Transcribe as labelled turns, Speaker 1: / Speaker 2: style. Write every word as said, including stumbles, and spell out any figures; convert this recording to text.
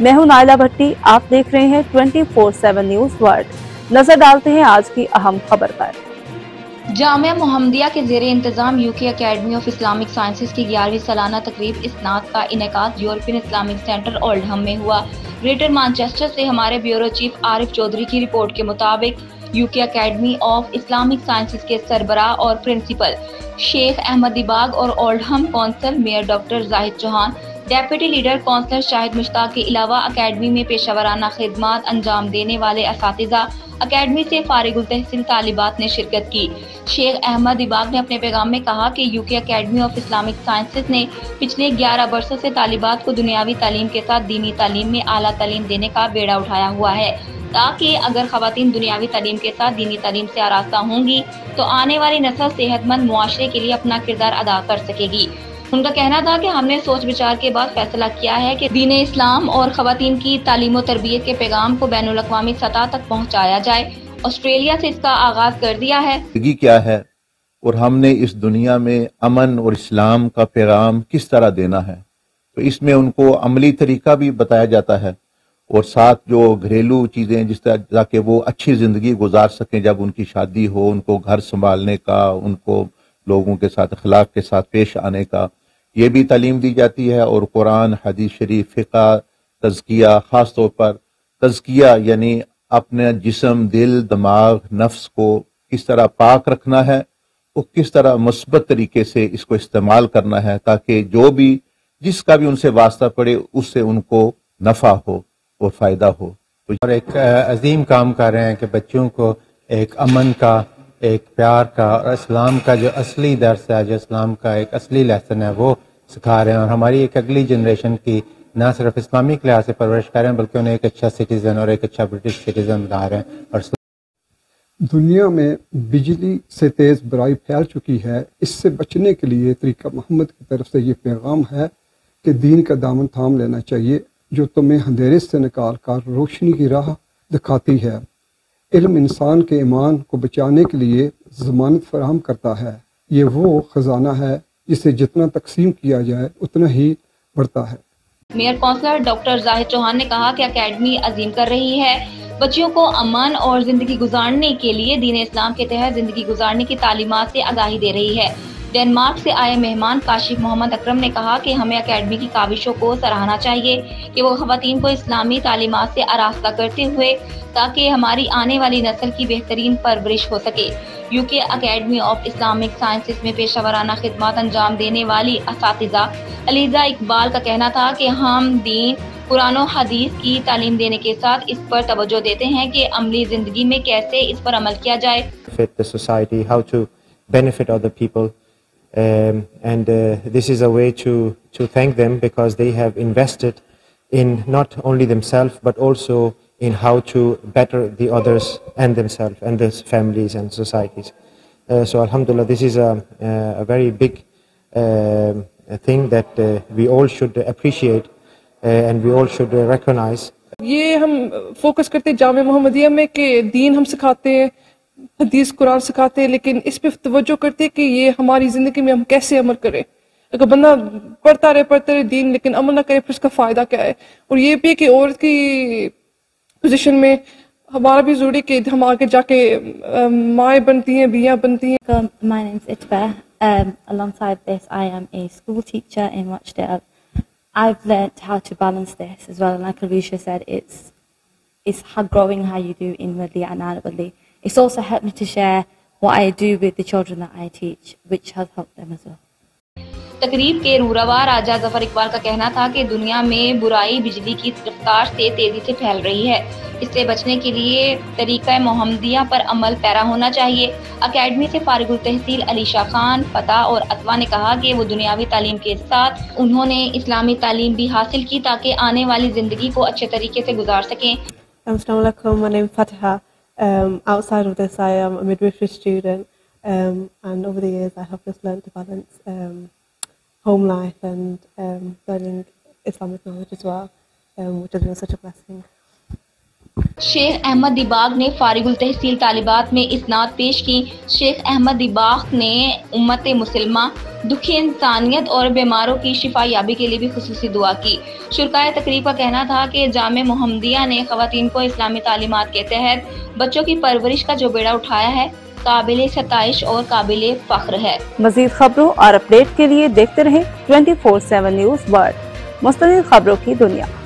Speaker 1: मैं हूं नाइला भट्टी, आप देख रहे हैं twenty four seven news world. नजर डालते हैं आज की अहम खबर पर।
Speaker 2: जामिया मोहम्मदिया के ज़ेरे इंतजाम UK academy of Islamic sciences की ग्यारहवीं सालाना तकरीब इस्नात का इनेकाद यूरोपियन इस्लामिक सेंटर ओल्डहम में हुआ। ग्रेटर मैनचेस्टर से हमारे ब्यूरो चीफ आरिफ चौधरी की रिपोर्ट के मुताबिक UK academy of Islamic sciences के सरबराह और प्रिंसिपल शेख अहमद दिबाग और Oldham council mayor doctor Zahid Chauhan, deputy leader councillor Shahid Mushtaq के अलावा अकेडमी में पेशावराना खिदमात अंजाम देने वाले असातिज़ा, अकेडमी से फारिगुल तहसील तालिबात ने शिरकत की। शेख अहमद दिबाग ने अपने पैगाम में कहा कि UK academy of Islamic sciences ने पिछले ग्यारह वर्षों से तालिबात को दुनियावी तालीम के साथ दीनी तालीम में आला तालीम देने का बेड़ा उठाया हुआ है, ताकि अगर खवातीन दुनियावी तालीम के साथ दीनी तालीम से आरास्ता होंगी तो आने वाली नस्ल सेहतमंद मुआशरे के लिए अपना किरदार अदा कर सकेगी। उनका कहना था कि हमने सोच विचार के बाद फैसला किया है कि दीन इस्लाम और खवातीन की तालीम और तरबियत के पैगाम को बैनुल अक़वामी सतह तक पहुँचाया जाए। ऑस्ट्रेलिया से इसका आगाज कर दिया है।
Speaker 3: क्या है और हमने इस दुनिया में अमन और इस्लाम का पैगाम किस तरह देना है, तो इसमें उनको अमली तरीका भी बताया जाता है और साथ जो घरेलू चीज़ें जिस तरह ताकि वो अच्छी ज़िंदगी गुजार सकें, जब उनकी शादी हो उनको घर संभालने का, उनको लोगों के साथ अखलाक के साथ पेश आने का, ये भी तालीम दी जाती है। और कुरान, हदीस शरीफ, फ़िक़्ह, तज़किया, ख़ास तौर पर तज़किया यानी अपने जिस्म, दिल, दिमाग, नफ्स को किस तरह पाक रखना है, वो किस तरह मुस्बत तरीके से इसको इस्तेमाल करना है, ताकि जो भी जिसका भी उनसे वास्ता पड़े उससे उनको नफ़ा हो और फ़ायदा हो।
Speaker 4: और एक अजीम काम कर रहे हैं कि बच्चों को एक अमन का, एक प्यार का और इस्लाम का जो असली दर्स है, जो इस्लाम का एक असली लेसन है, वो सिखा रहे हैं। और हमारी एक अगली जनरेशन की ना सिर्फ इस्लामिक लिहाज से परवरिश कर रहे हैं, बल्कि उन्हें एक अच्छा सिटीज़न और एक अच्छा ब्रिटिश सिटीज़न बना रहे हैं। और
Speaker 5: दुनिया में बिजली से तेज़ बुराई फैल चुकी है, इससे बचने के लिए तरीका मोहम्मद की तरफ से ये पैगाम है कि दीन का दामन थाम लेना चाहिए, जो तुम्हें अंधेरे से निकाल कर रोशनी की राह दिखाती है। इल्म इंसान के ईमान को बचाने के लिए ज़मानत फराहम करता है। ये वो ख़जाना है जिसे जितना तकसीम किया जाए उतना ही बढ़ता है।
Speaker 2: Mayor councillor doctor Zahid Chauhan ने कहा कि अकेडमी अजीम कर रही है बच्चियों को अमन और जिंदगी गुजारने के लिए दीन इस्लाम के तहत जिंदगी गुजारने की तालीमात से आगाही दे रही है। डेनमार्क से आए मेहमान काशिफ मोहम्मद अकरम ने कहा कि हमें अकेडमी की काविशों को सराहना चाहिए कि वो खवातीन को इस्लामी तालीमात से आरास्ता करते हुए ताकि हमारी आने वाली नस्ल की बेहतरीन परवरिश हो सके। UK academy of Islamic sciences में पेशावराना खिदमत अंजाम देने वाली असातिज़ा अलीजा इकबाल का कहना था कि हम दीन, कुरान और हदीस की तालीम देने के साथ इस पर तवज्जो देते हैं कि अमली ज़िंदगी में कैसे इस पर अमल किया जाए।
Speaker 6: Um, and uh, this is a way to to thank them because they have invested in not only themselves but also in how to better the others and themselves and their families and societies. Uh, so alhamdulillah, this is a, a very big uh, thing that uh, we all should appreciate uh, and we all should uh, recognize.
Speaker 7: ये हम focus करते हैं जामिया मोहम्मदिया में कि दीन हम सिखाते हैं, हदीस कुरान सिखाते हैं, लेकिन इस पे तवज्जो करते हैं कि ये हमारी जिंदगी में हम कैसे अमल करें। अगर बंदा पढ़ता रहे पढ़ते रहे दीन लेकिन अमल ना करे फिर उसका फायदा क्या है। और ये भी कि औरत की पोजीशन में हमारा भी जरूरी कि हम आगे जाके माए बनती हैं, बियां बनती हैं।
Speaker 8: My name is Itba. Um, alongside this, I am a school teacher in Rochdale. I've learnt how to balance this as well, and like Alicia said, it's it's how growing how you do inwardly and outwardly. It's also helped me to share what I do with the children that I teach, which has helped them as well.
Speaker 2: तकरीब के रूरावा राजा जफर इकबाल का कहना था कि दुनिया में बुराई बिजली की रफ्तार से तेजी से फैल रही है, इससे बचने के लिए तरीका मोहम्मदिया पर अमल पैरा होना चाहिए। अकेडमी से फारिगुल तहसील अलीशा खान, फता और अतवा ने कहा कि वो दुनियावी तालीम के साथ उन्होंने इस्लामी तालीम भी हासिल की ताकि आने वाली जिंदगी को अच्छे तरीके से गुजार सकें।
Speaker 9: Assalamu alaikum, my name is Fatiha. Um, outside of this, I am a midwifery student, um, and over the years, I have just learned to balance um, home life and um, learning Islamic knowledge as well, um, which has been such a blessing.
Speaker 2: Sheikh Ahmad Dibang ने फारिगुल तहसील तालिबात में इसनाद पेश की। शेख अहमद दिबाग ने उम्मत मुसलमा, दुखी इंसानियत और बीमारों की शिफा याबी के लिए भी खुसूसी दुआ की। शुरकाए तकरीब का कहना था कि जामे मोहम्मदिया ने खवातीन को इस्लामी तालीमात के तहत बच्चों की परवरिश का जो बेड़ा उठाया है, काबिल सताइश और काबिल फख्र है।
Speaker 1: मजीद खबरों और अपडेट के लिए देखते रहें twenty four seven news world, मुस्तकिल खबरों की दुनिया।